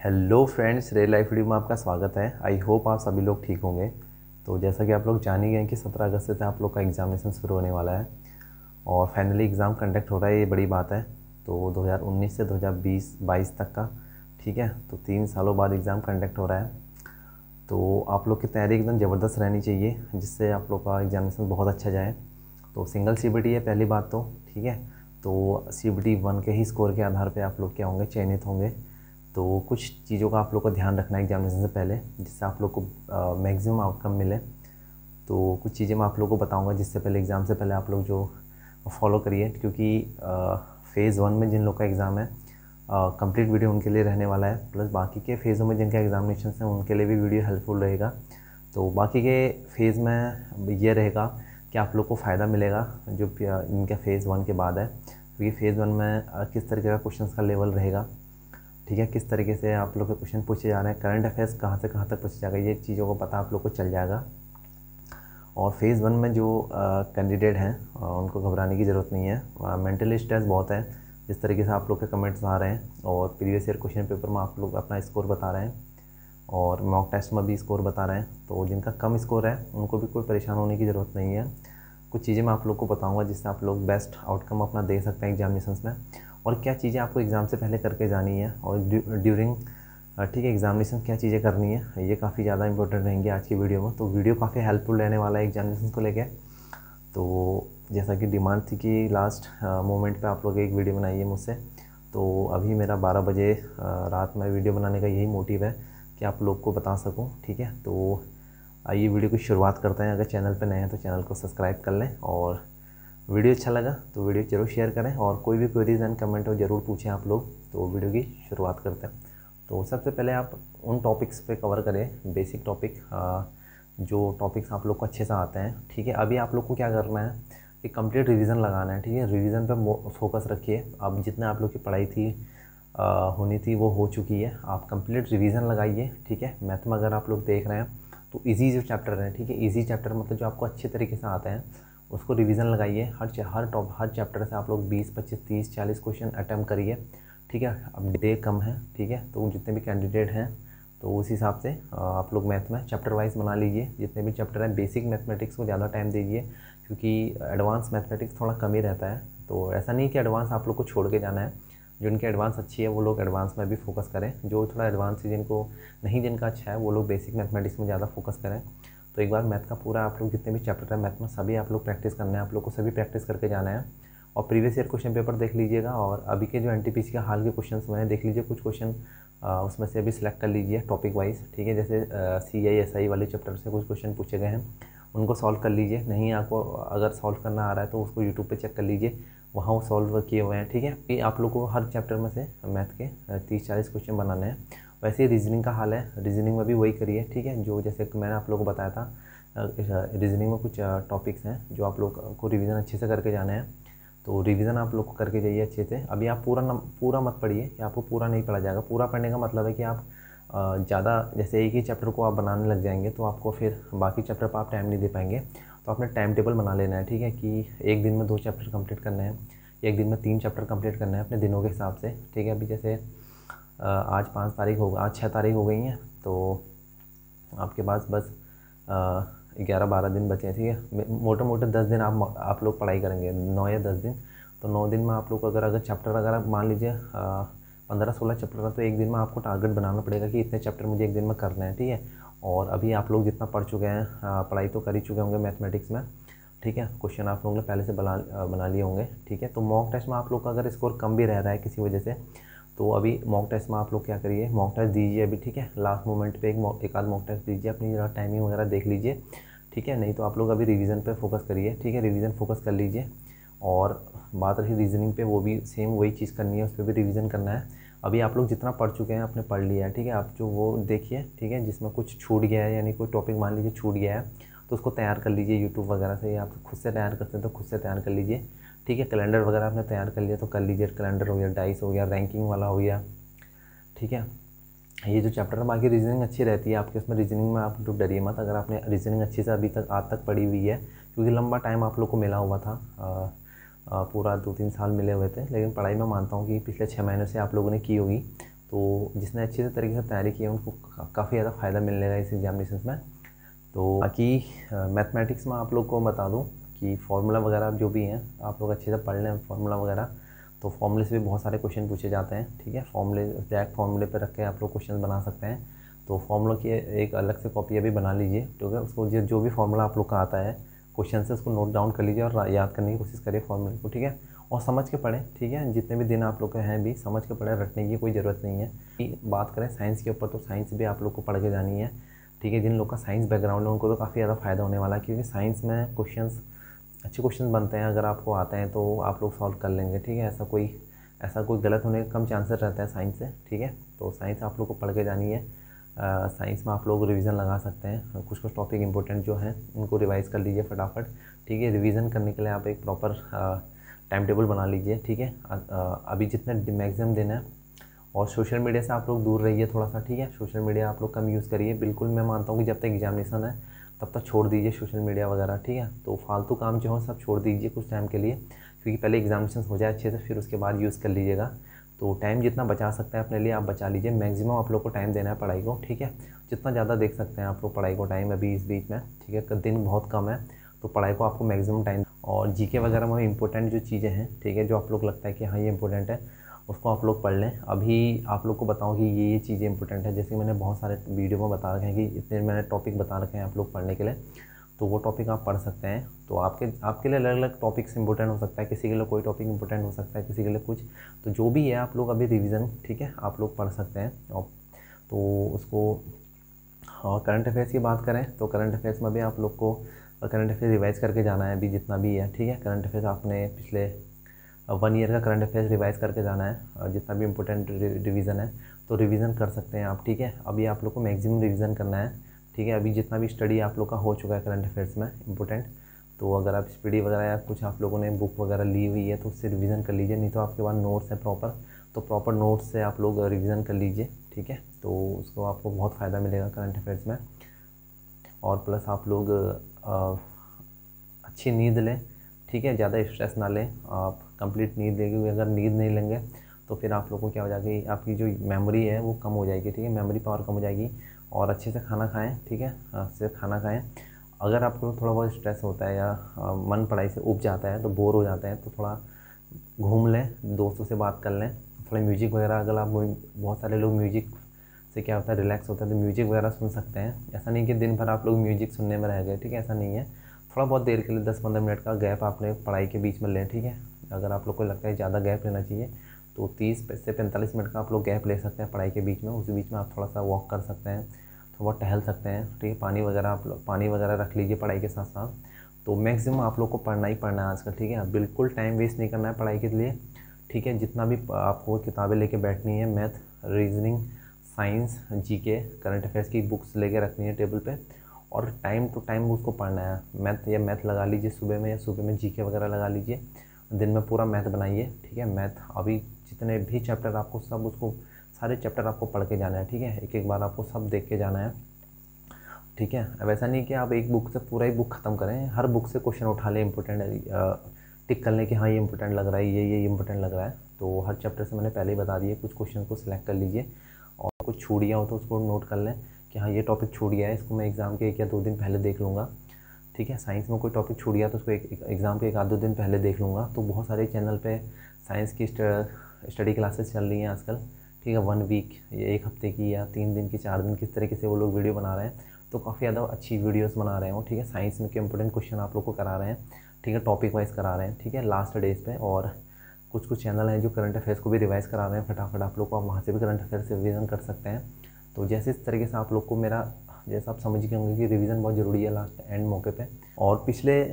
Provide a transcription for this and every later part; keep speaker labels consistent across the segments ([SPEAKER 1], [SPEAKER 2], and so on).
[SPEAKER 1] Hello friends, real life video में आपका स्वागत है। आई होप आप सभी लोग ठीक होंगे। तो जैसा कि आप लोग जान ही गए कि 17 अगस्त से आप लोग का एग्जामिनेशन शुरू होने वाला है और फाइनली एग्ज़ाम कंडक्ट हो रहा है। ये बड़ी बात है। तो 2019 से 2020-22 तक का, ठीक है, तो 3 सालों बाद एग्ज़ाम कंडक्ट हो रहा है। तो आप लोग की तैयारी एकदम ज़बरदस्त रहनी चाहिए, जिससे आप लोग का एग्जामिनेशन बहुत अच्छा जाए। तो सिंगल सीबीटी है पहली बात तो, ठीक है। तो सीबीटी 1 के ही स्कोर के आधार पे आप लोग क्या होंगे, चयनित होंगे। तो कुछ चीज़ों का आप लोग को ध्यान रखना है एग्जामिनेशन से पहले, जिससे आप लोग को मैक्सिमम आउटकम मिले। तो कुछ चीज़ें मैं आप लोग को बताऊंगा जिससे पहले, एग्ज़ाम से पहले आप लोग जो फॉलो करिए, क्योंकि फ़ेज़ 1 में जिन लोग का एग्ज़ाम है कंप्लीट वीडियो उनके लिए रहने वाला है, प्लस बाकी के फेज़ों में जिनका एग्जामिनेशन हैं उनके लिए भी वीडियो हेल्पफुल रहेगा। तो बाकी के फेज़ में ये रहेगा कि आप लोग को फ़ायदा मिलेगा जो इनका फ़ेज़ 1 के बाद है, क्योंकि फ़ेज़ 1 में किस तरीके का क्वेश्चन का लेवल रहेगा, ठीक है, किस तरीके से आप लोग के क्वेश्चन पूछे जा रहे हैं, करंट अफेयर्स कहाँ से कहाँ तक पूछे जाएगा, ये चीज़ों को पता आप लोग को चल जाएगा। और फ़ेज़ 1 में जो कैंडिडेट हैं उनको घबराने की ज़रूरत नहीं है। मेंटली स्ट्रेस बहुत है, जिस तरीके से आप लोग के कमेंट्स आ रहे हैं, और प्रीवियस ईयर क्वेश्चन पेपर में आप लोग अपना स्कोर बता रहे हैं और मॉक टेस्ट में भी स्कोर बता रहे हैं। तो जिनका कम स्कोर है उनको भी कोई परेशान होने की ज़रूरत नहीं है। कुछ चीज़ें मैं आप लोग को बताऊंगा जिससे आप लोग बेस्ट आउटकम अपना दे सकते हैं एग्जामिनेशंस में, और क्या चीज़ें आपको एग्ज़ाम से पहले करके जानी है और ड्यूरिंग, ठीक है, एग्जामिनेशन क्या चीज़ें करनी है, ये काफ़ी ज़्यादा इंपॉर्टेंट रहेंगे आज की वीडियो में। तो वीडियो काफ़ी हेल्पफुल रहने वाला है एग्जामिनेशन को लेकर। तो जैसा कि डिमांड थी कि लास्ट मोमेंट पे आप लोग एक वीडियो बनाइए मुझसे, तो अभी मेरा 12 बजे रात में वीडियो बनाने का यही मोटिव है कि आप लोग को बता सकूं, ठीक है। तो आइए वीडियो की शुरुआत करते हैं। अगर चैनल पे नए हैं तो चैनल को सब्सक्राइब कर लें, और वीडियो अच्छा लगा तो वीडियो ज़रूर शेयर करें, और कोई भी क्वेरीज एंड कमेंट हो ज़रूर पूछें आप लोग। तो वीडियो की शुरुआत करते हैं। तो सबसे पहले आप उन टॉपिक्स पे कवर करें, बेसिक टॉपिक, जो टॉपिक्स आप लोग को अच्छे से आते हैं, ठीक है। अभी आप लोग को क्या करना है कि कंप्लीट रिवीजन लगाना है, ठीक है। रिवीजन पे फोकस रखिए। अब जितना आप लोग की पढ़ाई थी होनी थी वो हो चुकी है, आप कंप्लीट रिवीजन लगाइए, ठीक है। मैथ में अगर आप लोग देख रहे हैं तो इजी जो चैप्टर हैं, ठीक है, इजी चैप्टर मतलब जो आपको अच्छे तरीके से आते हैं उसको रिवीजन लगाइए। हर चैप्टर से आप लोग 20, 25, 30, 40 क्वेश्चन अटैम्प्ट करिए, ठीक है। अब डे कम है, ठीक है, तो जितने भी कैंडिडेट हैं तो उस हिसाब से आप लोग मैथ में चैप्टर वाइज बना लीजिए। जितने भी चैप्टर हैं, बेसिक मैथमेटिक्स को ज़्यादा टाइम दीजिए, क्योंकि एडवांस मैथमेटिक्स थोड़ा कम ही रहता है। तो ऐसा नहीं कि एडवांस आप लोग को छोड़ के जाना है, जिनकी एडवांस अच्छी है वो लोग एडवांस में भी फोकस करें, जो थोड़ा एडवांस जिनको नहीं, जिनका अच्छा है वो लोग बेसिक मैथमेटिक्स में ज़्यादा फोकस करें। तो एक बार मैथ का पूरा आप लोग जितने भी चैप्टर है मैथ में सभी आप लोग प्रैक्टिस करना है, आप लोग को सभी प्रैक्टिस करके जाना है। और प्रीवियस ईयर क्वेश्चन पेपर देख लीजिएगा, और अभी के जो एनटीपीसी का हाल के क्वेश्चन में देख लीजिए, कुछ क्वेश्चन उसमें से अभी सिलेक्ट कर लीजिए टॉपिक वाइज, ठीक है। जैसे CI SI वाले चैप्टर से कुछ क्वेश्चन पूछे गए हैं, उनको सॉल्व कर लीजिए। नहीं आपको अगर सॉल्व करना आ रहा है तो उसको यूट्यूब पे चेक कर लीजिए, वहाँ वो सॉल्व किए हुए हैं, ठीक है। ये आप लोग को हर चैप्टर में से मैथ के 30-40 क्वेश्चन बनाने हैं। वैसे ही रीजनिंग का हाल है, रीजनिंग में भी वही करिए, ठीक है। जो जैसे मैंने आप लोगों को बताया था, रीजनिंग में कुछ टॉपिक्स हैं जो आप लोग को रिवीजन अच्छे से करके जाना है। तो रिवीजन आप लोग को करके जाइए अच्छे से। अभी आप पूरा मत पढ़िए, कि आपको पूरा नहीं पढ़ा जाएगा। पूरा पढ़ने का मतलब है कि आप ज़्यादा, जैसे एक ही चैप्टर को आप बनाने लग जाएंगे तो आपको फिर बाकी चैप्टर पर आप टाइम नहीं दे पाएंगे। तो आपने टाइम टेबल बना लेना है, ठीक है, कि एक दिन में 2 चैप्टर कंप्लीट करने हैं, एक दिन में 3 चैप्टर कंप्लीट करने हैं अपने दिनों के हिसाब से, ठीक है। अभी जैसे आज 5 तारीख हो, आज 6 तारीख हो गई हैं, तो आपके पास बस 11-12 दिन बचे हैं, ठीक है। मोटे मोटे 10 दिन आप लोग पढ़ाई करेंगे, 9 या 10 दिन। तो 9 दिन में आप लोग अगर चैप्टर, अगर आप मान लीजिए 15-16 चैप्टर है, तो एक दिन में आपको टारगेट बनाना पड़ेगा कि इतने चैप्टर मुझे एक दिन में करने हैं, ठीक है। और अभी आप लोग जितना पढ़ चुके हैं, पढ़ाई तो कर ही चुके होंगे मैथमेटिक्स में, ठीक है। क्वेश्चन आप लोगों ने पहले से बना लिए होंगे, ठीक है। तो मॉक टेस्ट में आप लोग का अगर स्कोर कम भी रह रहा है किसी वजह से, तो अभी मॉक टेस्ट में आप लोग क्या करिए, मॉक टेस्ट दीजिए अभी, ठीक है। लास्ट मोमेंट पे एक आध मॉक टेस्ट दीजिए, अपनी ज़रा टाइमिंग वगैरह देख लीजिए, ठीक है। नहीं तो आप लोग अभी रिवीजन पे फोकस करिए, ठीक है, रिवीजन फोकस कर लीजिए। और बात रही रीजनिंग पे, वो भी सेम वही चीज़ करनी है, उस पर भी रिवीजन करना है। अभी आप लोग जितना पढ़ चुके हैं आपने पढ़ लिया है, ठीक है। आप जो वो देखिए, ठीक है, जिसमें कुछ छूट गया है, यानी कोई टॉपिक मान लीजिए छूट गया है, तो उसको तैयार कर लीजिए यूट्यूब वगैरह से, या आप खुद से तैयार करते हैं तो खुद से तैयार कर लीजिए, ठीक है। कैलेंडर वगैरह आपने तैयार कर लिया तो कर लीजिए, कैलेंडर हो गया, डाइस हो गया, रैंकिंग वाला हो गया, ठीक है। ये जो चैप्टर है, बाकी रीजनिंग अच्छी रहती है आपके, उसमें रीजनिंग में आप तो डरिए मत, अगर आपने रीजनिंग अच्छी से अभी तक आज तक पढ़ी हुई है, क्योंकि लंबा टाइम आप लोग को मिला हुआ था, पूरा 2-3 साल मिले हुए थे, लेकिन पढ़ाई में मानता हूँ कि पिछले 6 महीने से आप लोगों ने की होगी। तो जिसने अच्छे से तरीके से तैयारी की है उनको काफ़ी ज़्यादा फ़ायदा मिलने का इस एग्जामिनेशन में। तो बाकी मैथमेटिक्स में आप लोग को बता दूं कि फार्मूला वगैरह जो भी हैं आप लोग अच्छे से पढ़ लें फार्मूला वगैरह। तो फार्मूले से भी बहुत सारे क्वेश्चन पूछे जाते हैं, ठीक है। फार्मूले डायरेक्ट फार्मूले पर रख के आप लोग क्वेश्चन बना सकते हैं। तो फार्मूला की एक अलग से कॉपी अभी बना लीजिए, ठीक है। उसको जो भी फार्मूला आप लोग का आता है क्वेश्चन से उसको नोट डाउन कर लीजिए और याद करने की कोशिश करिए फार्मूले को, ठीक है। और समझ के पढ़ें, ठीक है। जितने भी दिन आप लोग के हैं भी समझ के पढ़ें, रटने की कोई ज़रूरत नहीं है। बात करें साइंस के ऊपर तो साइंस भी आप लोग को पढ़ के जानी है, ठीक है। जिन लोग का साइंस बैकग्राउंड है उनको तो काफ़ी ज़्यादा फ़ायदा होने वाला है, क्योंकि साइंस में अच्छे क्वेश्चन बनते हैं। अगर आपको आते हैं तो आप लोग सॉल्व कर लेंगे, ठीक है। ऐसा कोई गलत होने का कम चांसेस रहता है साइंस से, ठीक है। तो साइंस आप लोग को पढ़ के जानी है। साइंस में आप लोग रिवीजन लगा सकते हैं, कुछ टॉपिक इंपॉर्टेंट जो हैं उनको रिवाइज़ कर लीजिए फटाफट, ठीक है। रिवीजन करने के लिए आप एक प्रॉपर टाइम टेबल बना लीजिए, ठीक है। अभी जितने मैक्सिमम दिन है, और सोशल मीडिया से आप लोग दूर रहिए थोड़ा सा, ठीक है। सोशल मीडिया आप लोग कम यूज़ करिए, बिल्कुल। मैं मानता हूँ कि जब तक एग्जामिनेशन है तब तक छोड़ दीजिए सोशल मीडिया वगैरह, ठीक है। तो फालतू काम जो है सब छोड़ दीजिए कुछ टाइम के लिए, क्योंकि पहले एग्जामिनेशन हो जाए अच्छे से, फिर उसके बाद यूज़ कर लीजिएगा। तो टाइम जितना बचा सकते हैं अपने लिए आप बचा लीजिए। मैक्सिमम आप लोग को टाइम देना है पढ़ाई को, ठीक है। जितना ज़्यादा देख सकते हैं आप लोग पढ़ाई को टाइम अभी इस बीच में, ठीक है। दिन बहुत कम है, तो पढ़ाई को आपको मैक्सिमम टाइम। और जीके वगैरह में इंपॉर्टेंट जो चीज़ें हैं, ठीक है, जो आप लोग लगता है कि हाँ ये इंपॉर्टेंट है, उसको आप लोग पढ़ लें। अभी आप लोग को बताऊं कि ये चीज़ें इंपॉर्टेंट है, जैसे मैंने बहुत सारे वीडियो में बता रखे हैं कि इतने मैंने टॉपिक बता रखे हैं आप लोग पढ़ने के लिए, तो वो टॉपिक आप पढ़ सकते हैं। तो आपके लिए अलग अलग टॉपिक्स इंपॉर्टेंट हो सकता है, किसी के लिए कोई टॉपिक इंपॉर्टेंट हो सकता है, किसी के लिए कुछ। तो जो भी है आप लोग अभी रिवीजन, ठीक है, आप लोग पढ़ सकते हैं। और तो उसको, और करंट अफेयर्स की बात करें तो करंट अफेयर्स में भी आप लोग को करंट अफेयर रिवाइज़ करके जाना है अभी जितना भी है, ठीक है। करंट अफेयर्स आपने पिछले 1 ईयर का करंट अफेयर्स रिवाइज़ करके जाना है, और जितना भी इंपॉर्टेंट रिवीजन है तो रिवीजन कर सकते हैं आप, ठीक है। अभी आप लोग को मैक्सिमम रिवीजन करना है, ठीक है। अभी जितना भी स्टडी आप लोग का हो चुका है करंट अफेयर्स में इंपॉर्टेंट, तो अगर आप स्पीडी वगैरह या कुछ आप लोगों ने बुक वगैरह ली हुई है तो उससे रिवीजन कर लीजिए। नहीं तो आपके पास नोट्स हैं प्रॉपर, तो प्रॉपर नोट्स से आप लोग रिवीजन कर लीजिए, ठीक है। तो उसको आपको बहुत फ़ायदा मिलेगा करंट अफेयर्स में। और प्लस आप लोग अच्छी नींद लें, ठीक है। ज़्यादा स्ट्रेस ना लें, आप कंप्लीट नींद लेंगे। अगर नींद नहीं लेंगे तो फिर आप लोगों को क्या हो जाएगी, आपकी जो मेमोरी है वो कम हो जाएगी, ठीक है। मेमोरी पावर कम हो जाएगी। और अच्छे से खाना खाएं, ठीक है, अच्छे से खाना खाएं। अगर आपको थोड़ा बहुत स्ट्रेस होता है या मन पढ़ाई से ऊब जाता है, तो बोर हो जाते हैं, तो थोड़ा घूम लें, दोस्तों से बात कर लें, थोड़ा म्यूजिक वगैरह। अगर आप बहुत सारे लोग म्यूजिक से क्या होता है, रिलैक्स होता है, तो म्यूजिक वगैरह सुन सकते हैं। ऐसा नहीं कि दिन भर आप लोग म्यूजिक सुनने में रह गए, ठीक है, ऐसा नहीं है। थोड़ा बहुत देर के लिए 10-15 मिनट का गैप आपने पढ़ाई के बीच में लें, ठीक है। अगर आप लोग को लगता है ज़्यादा गैप लेना चाहिए तो 30 से 45 मिनट का आप लोग गैप ले सकते हैं पढ़ाई के बीच में। उस बीच में आप थोड़ा सा वॉक कर सकते हैं, थोड़ा बहुत टहल सकते हैं, ठीक है। पानी वगैरह रख लीजिए पढ़ाई के साथ साथ। तो मैक्सिमम आप लोग को पढ़ना ही पढ़ना है आजकल, ठीक है। बिल्कुल टाइम वेस्ट नहीं करना है पढ़ाई के लिए, ठीक है। जितना भी आपको किताबें लेके बैठनी है, math, reasoning, science, GK, current affairs की बुक्स लेके रखनी है टेबल पे, और टाइम टू टाइम उसको पढ़ना है। मैथ लगा लीजिए सुबह में, या सुबह में जीके वगैरह लगा लीजिए। दिन में पूरा मैथ बनाइए, ठीक है। मैथ अभी जितने भी चैप्टर आपको सब उसको सारे चैप्टर आपको पढ़ के जाना है, ठीक है। एक एक बार आपको सब देख के जाना है, ठीक है। अब ऐसा नहीं कि आप एक बुक से पूरा ही बुक ख़त्म करें, हर बुक से क्वेश्चन उठा लें इंपॉर्टेंट, टिक कर लें कि हाँ ये इंपॉर्टेंट लग रहा है, ये इंपॉर्टेंट लग रहा है। तो हर चैप्टर से मैंने पहले ही बता दिए, कुछ क्वेश्चन को सिलेक्ट कर लीजिए, और कुछ छूट गया हो तो उसको नोट कर लें कि हाँ ये टॉपिक छूट गया है, इसको मैं एग्ज़ाम के 1 या 2 दिन पहले देख लूँगा, ठीक है। साइंस में कोई टॉपिक छूट गया तो उसको एग्ज़ाम के 1-2 दिन पहले देख लूँगा। तो बहुत सारे चैनल पे साइंस की स्टडी क्लासेस चल रही हैं आजकल, ठीक है। 1 वीक, ये 1 हफ्ते की या 3 दिन की, 4 दिन, किस तरीके से वो लोग वीडियो बना रहे हैं, तो काफ़ी ज़्यादा अच्छी वीडियोस बना रहे हो, ठीक है। साइंस में के इंपॉर्टेंट क्वेश्चन आप लोग को करा रहे हैं, ठीक है, टॉपिक वाइज करा रहे हैं, ठीक है, लास्ट डेज पे। और कुछ चैनल हैं जो करंट अफेयर्स को भी रिवाइज़ करा रहे हैं फटाफट, आप लोग को, आप वहाँ से भी करंट अफेयर्स रिवीजन कर सकते हैं। तो जैसे इस तरीके से आप लोग को मेरा, जैसा आप समझ गए होंगे कि रिवीजन बहुत ज़रूरी है लास्ट एंड मौके पे। और पिछले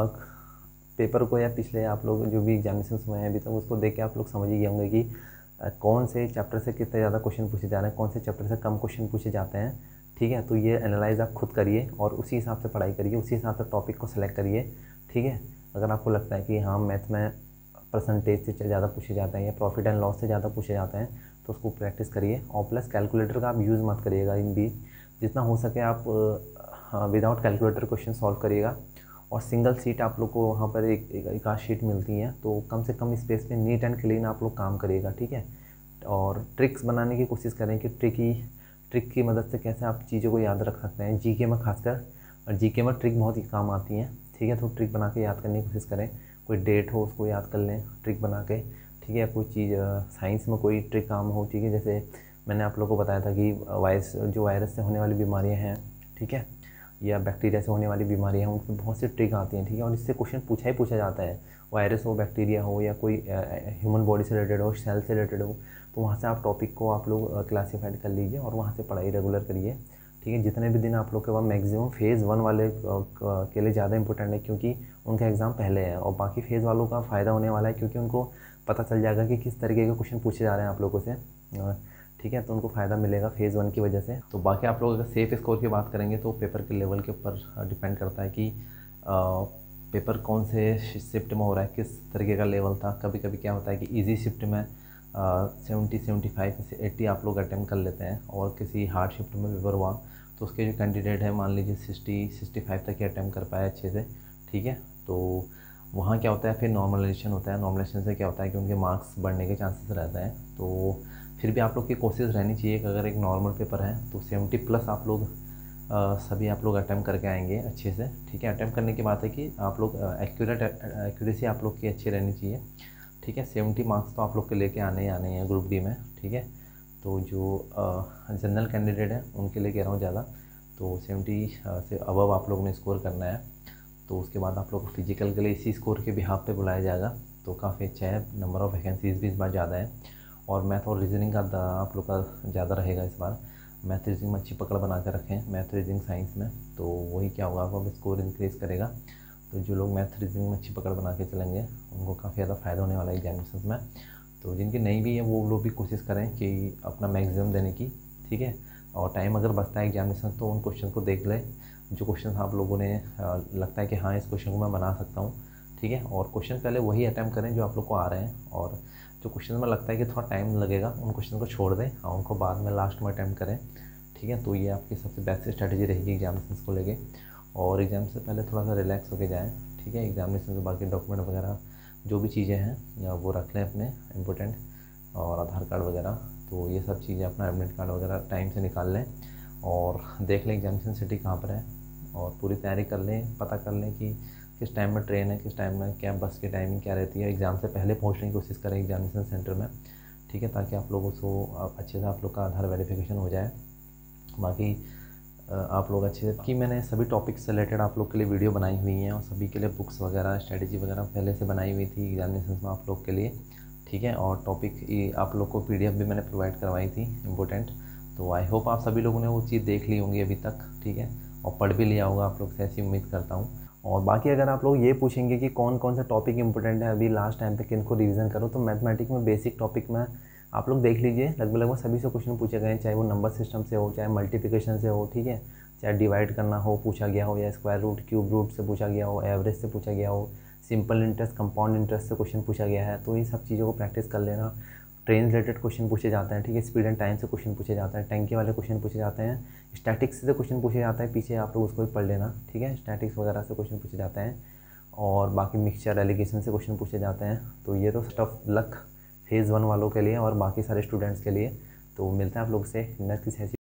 [SPEAKER 1] पेपर को, या पिछले आप लोग जो भी एग्जामिनेशन हुए हैं अभी तक, उसको देख के आप लोग समझ ही गए होंगे कि कौन से चैप्टर से कितने ज़्यादा क्वेश्चन पूछे जा रहे हैं, कौन से चैप्टर से कम क्वेश्चन पूछे जाते हैं, ठीक है। तो ये एनालाइज आप खुद करिए और उसी हिसाब से पढ़ाई करिए, उसी हिसाब से टॉपिक को सिलेक्ट करिए, ठीक है। अगर आपको लगता है कि हाँ मैथ में परसेंटेज से ज़्यादा पूछे जाते हैं या प्रॉफिट एंड लॉस से ज़्यादा पूछे जाते हैं, तो उसको प्रैक्टिस करिए। और प्लस कैलकुलेटर का आप यूज़ मत करिएगा इन बीच, जितना हो सके आप विदाउट कैलकुलेटर क्वेश्चन सॉल्व करिएगा। और सिंगल सीट आप लोग को वहाँ पर एक आध शीट मिलती है, तो कम से कम स्पेस में नीट एंड क्लीन आप लोग काम करिएगा, ठीक है। और ट्रिक्स बनाने की कोशिश करें कि ट्रिक की मदद से कैसे आप चीज़ों को याद रख सकते हैं। जीके में खासकर, और जीके में ट्रिक बहुत ही काम आती हैं, ठीक है। तो ट्रिक बना के याद करने की कोशिश करें। कोई डेट हो उसको याद कर लें ट्रिक बना के, ठीक है। कोई चीज़ साइंस में कोई ट्रिक काम हो, ठीक है। जैसे मैंने आप लोगों को बताया था कि वायरस से होने वाली बीमारियाँ हैं, ठीक है, या बैक्टीरिया से होने वाली बीमारियाँ हैं, उनमें बहुत सी ट्रिक आती हैं, ठीक है। और इससे क्वेश्चन पूछा जाता है, वायरस हो, बैक्टीरिया हो, या कोई ह्यूमन बॉडी से रिलेटेड हो, सेल से रिलेटेड हो। तो वहाँ से आप टॉपिक को आप लोग क्लासीफाइड कर लीजिए और वहाँ से पढ़ाई रेगुलर करिए, ठीक है। जितने भी दिन आप लोग के पास मैक्सिमम फेज़ 1 वाले के लिए ज़्यादा इंपॉर्टेंट है, क्योंकि उनका एग्ज़ाम पहले है। और बाकी फेज़ वालों का फ़ायदा होने वाला है, क्योंकि उनको पता चल जाएगा कि किस तरीके के क्वेश्चन पूछे जा रहे हैं आप लोगों से, ठीक है। तो उनको फ़ायदा मिलेगा फेज़ 1 की वजह से। तो बाकी आप लोग अगर सेफ़ स्कोर की बात करेंगे तो पेपर के लेवल के ऊपर डिपेंड करता है कि पेपर कौन से शिफ्ट में हो रहा है, किस तरीके का लेवल था। कभी कभी क्या होता है कि इजी शिफ्ट में 70, 75 से 80 आप लोग अटैम्प्ट कर लेते हैं, और किसी हार्ड शिफ्ट में पेपर हुआ तो उसके जो कैंडिडेट है मान लीजिए 60, 65 तक ही अटैम्प्ट कर पाए अच्छे से, ठीक है। तो वहाँ क्या होता है, फिर नॉर्मलाइजेशन होता है। नॉर्मलाइजेशन से क्या होता है कि उनके मार्क्स बढ़ने के चांसेस रहते हैं। तो फिर भी आप लोग की कोशिश रहनी चाहिए कि अगर एक नॉर्मल पेपर है तो 70+ आप लोग सभी आप लोग अटैम्प्ट करके आएंगे अच्छे से, ठीक है। अटैम्प्ट करने की बात है कि आप लोग एक्यूरेसी आप लोग की अच्छी रहनी चाहिए, ठीक है। 70 मार्क्स तो आप लोग के लेके आने ही आने हैं ग्रुप डी में, ठीक है। तो जो जनरल कैंडिडेट है उनके लिए कह रहा हूँ ज़्यादा, तो 70 से अबव आप लोग ने स्कोर करना है। तो उसके बाद आप लोग को फिजिकल के लिए इसी स्कोर के बिहाफ पे बुलाया जाएगा। तो काफ़ी अच्छा है, नंबर ऑफ़ वैकेंसीज़ भी इस बार ज़्यादा है। और मैथ और रीजनिंग का आप लोग का ज़्यादा रहेगा इस बार। मैथ रीजनिंग में अच्छी पकड़ बना के रखें, मैथ रीजनिंग साइंस में, तो वही क्या होगा, आपका स्कोर इंक्रीज़ करेगा। तो जो लोग मैथ रीजनिंग में अच्छी पकड़ बना के चलेंगे उनको काफ़ी ज़्यादा फ़ायदा होने वाला है एग्जामिनेशन में। तो जिनकी नहीं भी है वो लोग भी कोशिश करें कि अपना मैक्सिमम देने की, ठीक है। और टाइम अगर बचता है एग्जामिनेशन तो उन क्वेश्चन को देख लें, जो क्वेश्चन आप लोगों ने लगता है कि हाँ इस क्वेश्चन को मैं बना सकता हूँ, ठीक है। और क्वेश्चन पहले वही अटैम्प्ट करें जो आप लोग को आ रहे हैं, और जो क्वेश्चन में लगता है कि थोड़ा टाइम लगेगा उन क्वेश्चन को छोड़ दें और उनको बाद में लास्ट में अटैम्प्ट करें, ठीक है। तो ये आपकी सबसे बेस्ट स्ट्रैटेजी रहेगी एग्जामिनेशन को लेके। और एग्ज़ाम से पहले थोड़ा सा रिलैक्स होके जाएँ, ठीक है। एग्जामिनेशन के बाकी डॉक्यूमेंट वगैरह जो भी चीज़ें हैं वो रख लें अपने इम्पोर्टेंट, और आधार कार्ड वगैरह। तो ये सब चीज़ें अपना एडमिट कार्ड वगैरह टाइम से निकाल लें और देख लें एग्जामिनेशन सिटी कहाँ पर है, और पूरी तैयारी कर लें। पता कर लें कि किस टाइम में ट्रेन है, किस टाइम में क्या बस की टाइमिंग क्या रहती है। एग्ज़ाम से पहले पहुंचने की कोशिश करें एग्जामिनेशन सेंटर में, ठीक है, ताकि आप लोगों को अच्छे से आप लोग का आधार वेरिफिकेशन हो जाए। बाकी आप लोग अच्छे से, कि मैंने सभी टॉपिक्स से रिलेटेड आप लोग के लिए वीडियो बनाई हुई हैं, और सभी के लिए बुक्स वगैरह स्ट्रेटजी वगैरह पहले से बनाई हुई थी एग्जामिनेशन में आप लोग के लिए, ठीक है। और टॉपिक आप लोग को PDF भी मैंने प्रोवाइड करवाई थी इम्पोर्टेंट। तो आई होप आप सभी लोगों ने वो चीज़ देख ली होंगी अभी तक, ठीक है, और पढ़ भी लिया होगा आप लोग से, ऐसी उम्मीद करता हूँ। और बाकी अगर आप लोग ये पूछेंगे कि कौन कौन सा टॉपिक इंपॉर्टेंट है अभी लास्ट टाइम पे किनको रिवीजन करो, तो मैथमेटिक्स में बेसिक टॉपिक में आप लोग देख लीजिए, लगभग सभी से क्वेश्चन पूछे गए हैं, चाहे वो नंबर सिस्टम से हो, चाहे मल्टीप्लिकेशन से हो, ठीक है, चाहे डिवाइड करना हो पूछा गया हो, या स्क्वायर रूट क्यूब रूट से पूछा गया हो, एवरेज से पूछा गया हो, सिंपल इंटरेस्ट कंपाउंड इंटरेस्ट से क्वेश्चन पूछा गया है। तो इन सब चीज़ों को प्रैक्टिस कर लेना। ट्रेन रिलेटेड क्वेश्चन पूछे जाते हैं, ठीक है, स्पीड एंड टाइम से क्वेश्चन पूछे जाते हैं, टैंकी वाले क्वेश्चन पूछे जाते हैं, स्टैटिक्स से क्वेश्चन पूछे जाता है, पीछे आप लोग उसको भी पढ़ लेना, ठीक है। स्टैटिक्स वगैरह से क्वेश्चन पूछे जाते हैं, और बाकी मिक्सचर एलिगेशन से क्वेश्चन पूछे जाते हैं। तो ये तो टफ लक फेज़ 1 वालों के लिए और बाकी सारे स्टूडेंट्स के लिए। तो मिलते हैं आप लोग से नेक्स्ट किसी